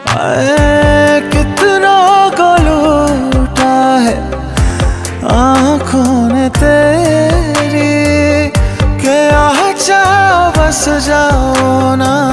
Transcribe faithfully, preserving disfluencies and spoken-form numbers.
आए कितना को लूटा है आँखों ने तेरी, के आ जाओ बस जाओ ना